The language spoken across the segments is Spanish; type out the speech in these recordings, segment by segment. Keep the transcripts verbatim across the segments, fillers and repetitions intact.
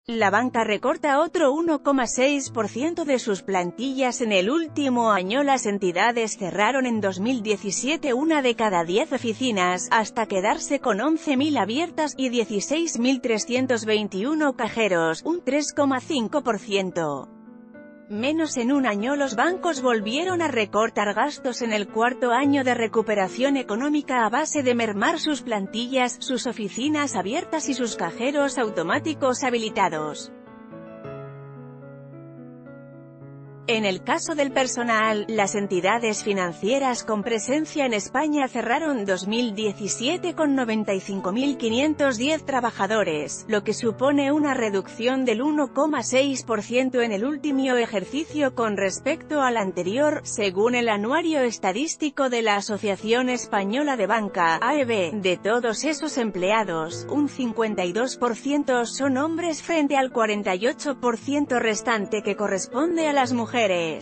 La banca recorta otro uno coma seis por ciento de sus plantillas en el último año. Las entidades cerraron en dos mil diecisiete una de cada diez oficinas, hasta quedarse con once mil abiertas y dieciséis mil trescientos veintiuno cajeros, un tres coma cinco por ciento. Menos en un año. Los bancos volvieron a recortar gastos en el cuarto año de recuperación económica a base de mermar sus plantillas, sus oficinas abiertas y sus cajeros automáticos habilitados. En el caso del personal, las entidades financieras con presencia en España cerraron dos mil diecisiete con noventa y cinco mil quinientos diez trabajadores, lo que supone una reducción del uno coma seis por ciento en el último ejercicio con respecto al anterior, según el Anuario Estadístico de la Asociación Española de Banca, A E B. De todos esos empleados, un cincuenta y dos por ciento son hombres frente al cuarenta y ocho por ciento restante que corresponde a las mujeres.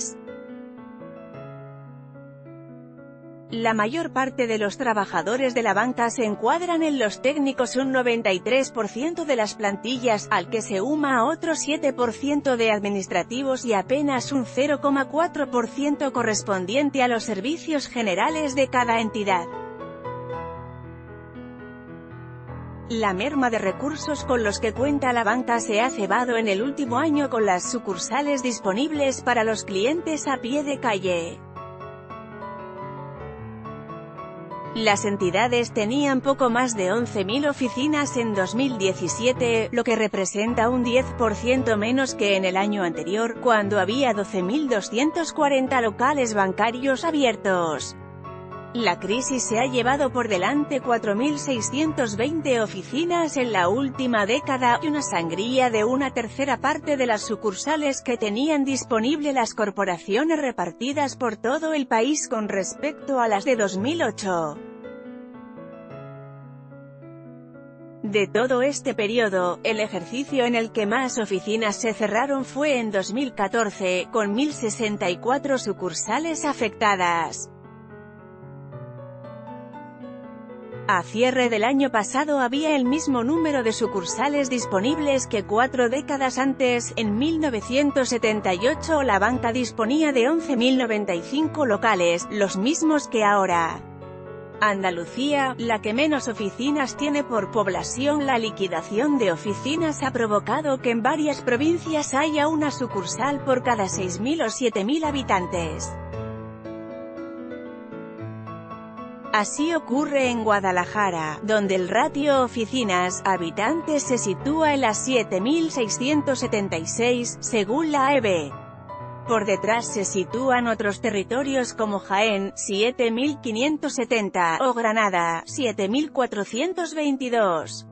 La mayor parte de los trabajadores de la banca se encuadran en los técnicos, un noventa y tres por ciento de las plantillas, al que se suma otro siete por ciento de administrativos y apenas un cero coma cuatro por ciento correspondiente a los servicios generales de cada entidad. La merma de recursos con los que cuenta la banca se ha cebado en el último año con las sucursales disponibles para los clientes a pie de calle. Las entidades tenían poco más de once mil oficinas en dos mil diecisiete, lo que representa un diez por ciento menos que en el año anterior, cuando había doce mil doscientos cuarenta locales bancarios abiertos. La crisis se ha llevado por delante cuatro mil seiscientas veinte oficinas en la última década, y una sangría de una tercera parte de las sucursales que tenían disponible las corporaciones repartidas por todo el país con respecto a las de dos mil ocho. De todo este periodo, el ejercicio en el que más oficinas se cerraron fue en dos mil catorce, con mil sesenta y cuatro sucursales afectadas. A cierre del año pasado había el mismo número de sucursales disponibles que cuatro décadas antes. En mil novecientos setenta y ocho la banca disponía de once mil noventa y cinco locales, los mismos que ahora. Andalucía, la que menos oficinas tiene por población. La liquidación de oficinas ha provocado que en varias provincias haya una sucursal por cada seis mil o siete mil habitantes. Así ocurre en Guadalajara, donde el ratio oficinas-habitantes se sitúa en las siete mil seiscientos setenta y seis, según la A E B. Por detrás se sitúan otros territorios como Jaén, siete mil quinientos setenta, o Granada, siete mil cuatrocientos veintidós.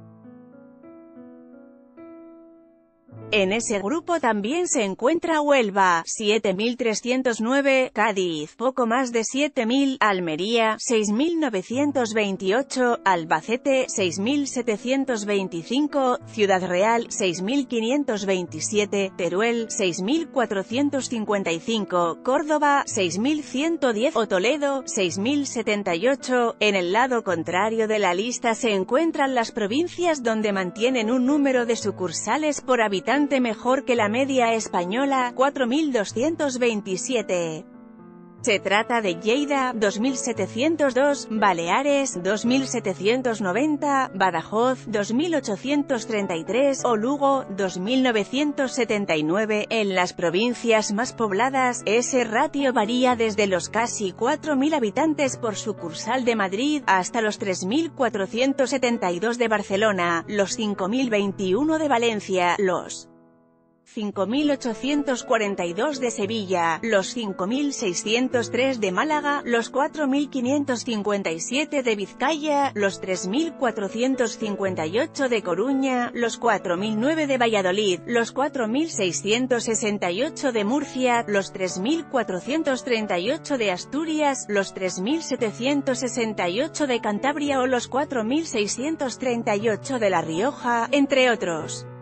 En ese grupo también se encuentra Huelva, siete mil trescientos nueve, Cádiz, poco más de siete mil, Almería, seis mil novecientos veintiocho, Albacete, seis mil setecientos veinticinco, Ciudad Real, seis mil quinientos veintisiete, Teruel, seis mil cuatrocientos cincuenta y cinco, Córdoba, seis mil ciento diez, o Toledo, seis mil setenta y ocho. En el lado contrario de la lista se encuentran las provincias donde mantienen un número de sucursales por habitante mejor que la media española, cuatro mil doscientos veintisiete. Se trata de Lleida, dos mil setecientos dos, Baleares, dos mil setecientos noventa, Badajoz, dos mil ochocientos treinta y tres, o Lugo, dos mil novecientos setenta y nueve. En las provincias más pobladas, ese ratio varía desde los casi cuatro mil habitantes por sucursal de Madrid, hasta los tres mil cuatrocientos setenta y dos de Barcelona, los cinco mil veintiuno de Valencia, los cinco mil ochocientos cuarenta y dos de Sevilla, los cinco mil seiscientos tres de Málaga, los cuatro mil quinientos cincuenta y siete de Vizcaya, los tres mil cuatrocientos cincuenta y ocho de Coruña, los cuatro mil nueve de Valladolid, los cuatro mil seiscientos sesenta y ocho de Murcia, los tres mil cuatrocientos treinta y ocho de Asturias, los tres mil setecientos sesenta y ocho de Cantabria o los cuatro mil seiscientos treinta y ocho de La Rioja, entre otros.